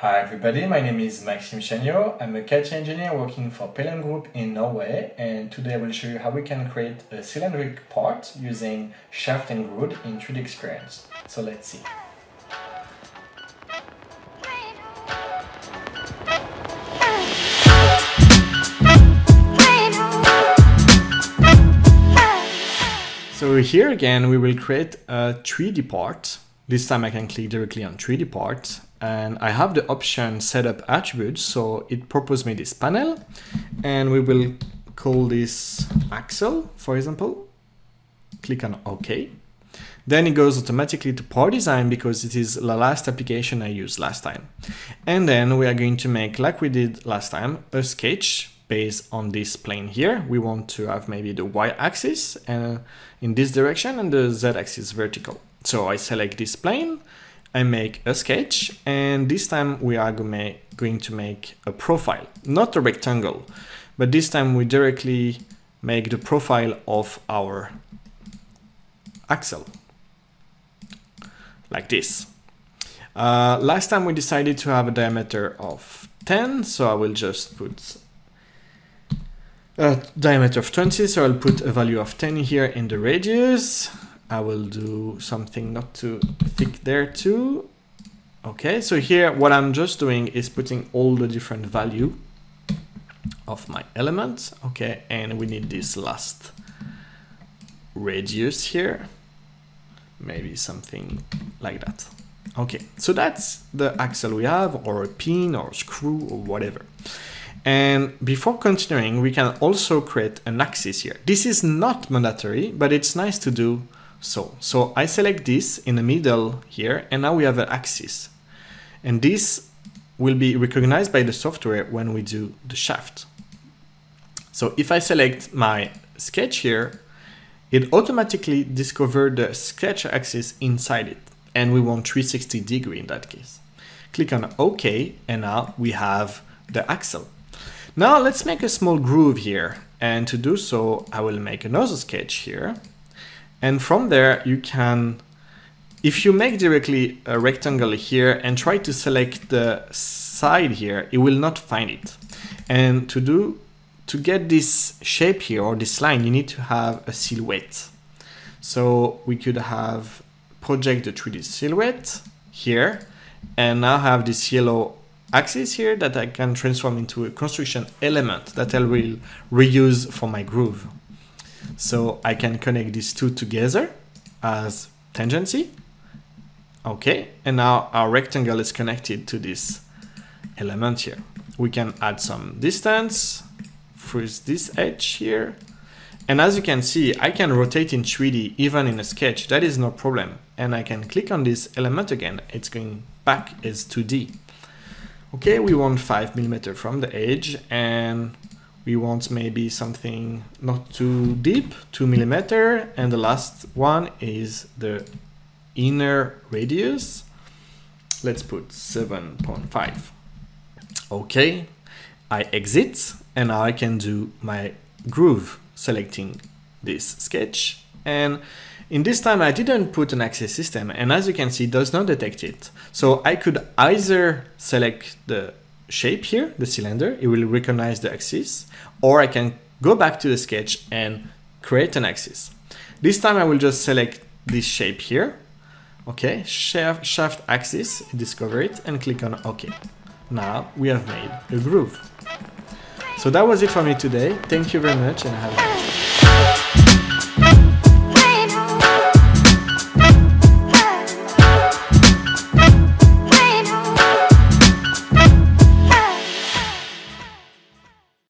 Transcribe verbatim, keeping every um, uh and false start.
Hi everybody, my name is Maxime Chagnot. I'm a C A D engineer working for P L M Group in Norway, and today I will show you how we can create a cylindrical part using shaft and groove in three D Experience. So let's see. So here again we will create a three D part. This time I can click directly on three D part, and I have the option setup attributes, so it proposes me this panel, and we will call this axle, for example. Click on OK. Then it goes automatically to part design because it is the last application I used last time. And then we are going to make, like we did last time, a sketch based on this plane here. We want to have maybe the y-axis uh, in this direction and the z-axis vertical. So I select this plane, I make a sketch, and this time we are going to make a profile, not a rectangle, but this time we directly make the profile of our axle, like this. Uh, last time we decided to have a diameter of ten, so I will just put a diameter of twenty, so I'll put a value of ten here in the radius. I will do something not too thick there too. Okay, so here what I'm just doing is putting all the different value of my elements. Okay, and we need this last radius here. Maybe something like that. Okay, so that's the axle we have, or a pin or screw or whatever. And before continuing, we can also create an axis here. This is not mandatory, but it's nice to do so. So I select this in the middle here, and now we have an axis. And this will be recognized by the software when we do the shaft. So if I select my sketch here, it automatically discovers the sketch axis inside it. And we want three hundred sixty degree in that case. Click on OK, and now we have the axle. Now let's make a small groove here. And to do so, I will make another sketch here. And from there, you can, if you make directly a rectangle here and try to select the side here, it will not find it. And to do, to get this shape here or this line, you need to have a silhouette. So we could have project the three D silhouette here, and now have this yellow axis here that I can transform into a construction element that I will reuse for my groove. So I can connect these two together as tangency. Okay, and now our rectangle is connected to this element here. We can add some distance through this edge here. And as you can see, I can rotate in three D even in a sketch. That is no problem. And I can click on this element again. It's going back as two D. Okay, we want five millimeter from the edge, and we want maybe something not too deep, two millimeter, and the last one is the inner radius. Let's put seven point five. Okay, I exit, and now I can do my groove, selecting this sketch. And in this time I didn't put an axis system, and as you can see, it does not detect it. So I could either select the shape here, the cylinder, it will recognize the axis, or I can go back to the sketch and create an axis. This time I will just select this shape here. Okay, shaft, shaft axis, discover it, and click on OK. Now we have made a groove. So that was it for me today. Thank you very much, and have a